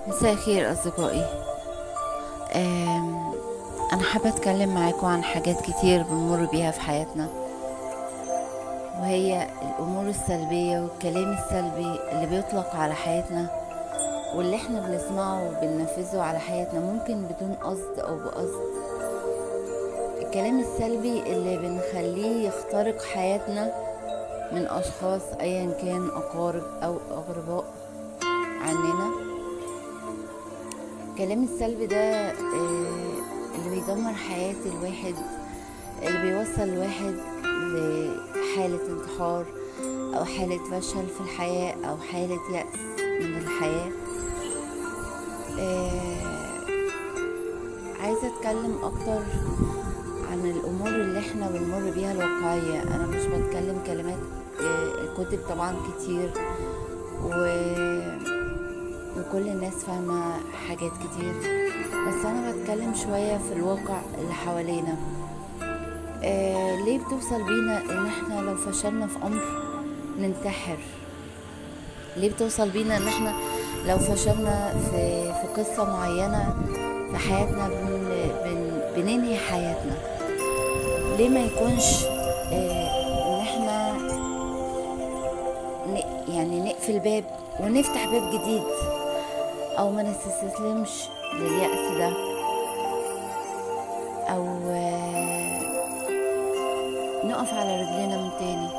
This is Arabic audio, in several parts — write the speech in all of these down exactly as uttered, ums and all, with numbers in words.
مساء الخير أصدقائي. آم، أنا حابة أتكلم معاكم عن حاجات كتير بنمر بيها في حياتنا، وهي الأمور السلبية والكلام السلبي اللي بيطلق على حياتنا، واللي احنا بنسمعه وبننفذه على حياتنا، ممكن بدون قصد أو بقصد. الكلام السلبي اللي بنخليه يخترق حياتنا من أشخاص أيا كان، أقارب أو أغرباء عننا. الكلام السلبي ده آه، اللي بيدمر حياة الواحد، اللي بيوصل الواحد لحالة انتحار أو حالة فشل في الحياة أو حالة يأس من الحياة. آه، عايزة أتكلم أكتر عن الأمور اللي احنا بنمر بيها الواقعية. أنا مش بتكلم كلمات، آه، الكتب طبعا كتير و وكل الناس فاهمة حاجات كتير، بس أنا بتكلم شوية في الواقع اللي حوالينا. آه ليه بتوصل بينا إن احنا لو فشلنا في أمر ننتحر؟ ليه بتوصل بينا إن احنا لو فشلنا في, في قصة معينة في حياتنا بن بن بننهي حياتنا؟ ليه ما يكونش آه إن احنا ن- يعني نقفل باب ونفتح باب جديد، او ما نستسلمش لليأس ده، او آه، نقف على رجلينا من تاني؟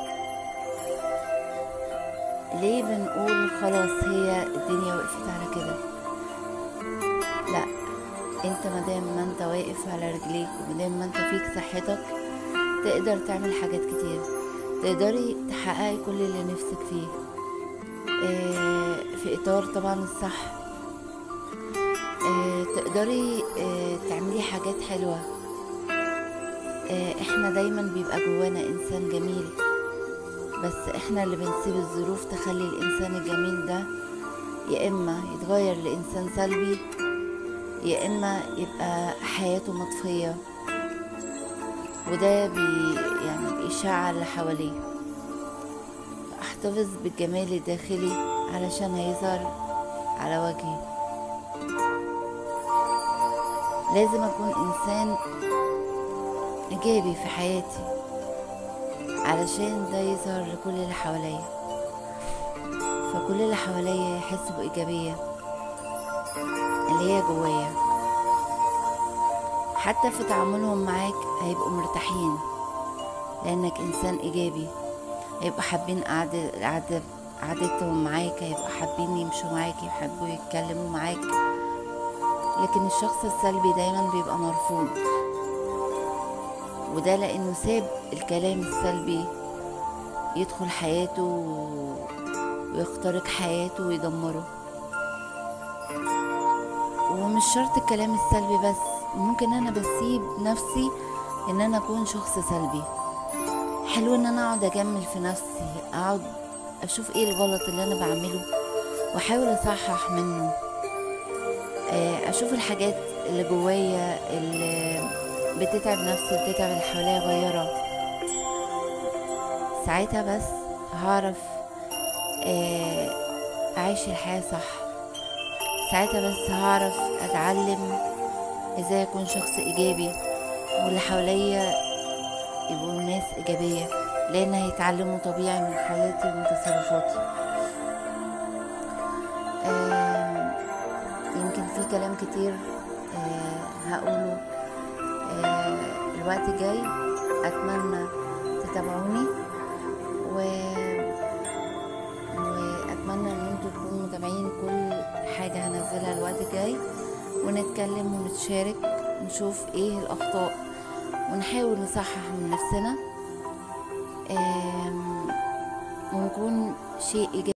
ليه بنقول خلاص هي الدنيا وقفت على كده؟ لا، انت مادام ما انت واقف على رجليك ومادام ما انت فيك صحتك، تقدر تعمل حاجات كتير، تقدري تحققي كل اللي نفسك فيه، آه، في اطار طبعا الصح. آه، تقدري آه، تعملي حاجات حلوة. آه، احنا دايما بيبقى جوانا انسان جميل، بس احنا اللي بنسيب الظروف تخلي الانسان الجميل ده يا اما يتغير لانسان سلبي، يا اما يبقى حياته مطفية، وده بي يعني بيشعل اللي حواليه. احتفظ بالجمال الداخلي علشان هيظهر على وجهي. لازم اكون انسان ايجابي في حياتي علشان ده يظهر لكل اللي حواليا، فكل اللي حواليا يحسوا بإيجابية اللي هي جوايا. حتى في تعاملهم معاك هيبقوا مرتاحين لأنك إنسان إيجابي، هيبقوا حابين قعدة قعدة قعدتهم معاك، هيبقوا حابين يمشوا معاك، يحبوا يتكلموا معاك. لكن الشخص السلبي دايما بيبقى مرفوض، وده لأنه ساب الكلام السلبي يدخل حياته ويخترق حياته ويدمره. ومش شرط الكلام السلبي بس، ممكن انا بسيب نفسي ان انا اكون شخص سلبي. حلو ان انا اقعد اجمل في نفسي، اقعد اشوف ايه الغلط اللي انا بعمله واحاول اصحح منه، اشوف الحاجات اللي جوايا اللي بتتعب نفسي وبتتعب اللي حواليا غيرها. ساعتها بس هعرف اعيش الحياة صح. ساعتها بس هعرف اتعلم ازاي اكون شخص ايجابي، واللي حواليا يبقوا ناس ايجابية، لان هيتعلموا طبيعي من حياتي ومن تصرفاتي. آه يمكن في كلام كتير آه هقوله آه الوقت الجاي، اتمنى تتابعوني و... واتمنى ان انتوا تكونوا متابعين كل حاجة هنزلها الوقت الجاي، ونتكلم ونتشارك ونشوف ايه الاخطاء ونحاول نصحح من نفسنا ونكون شيء إيجابي.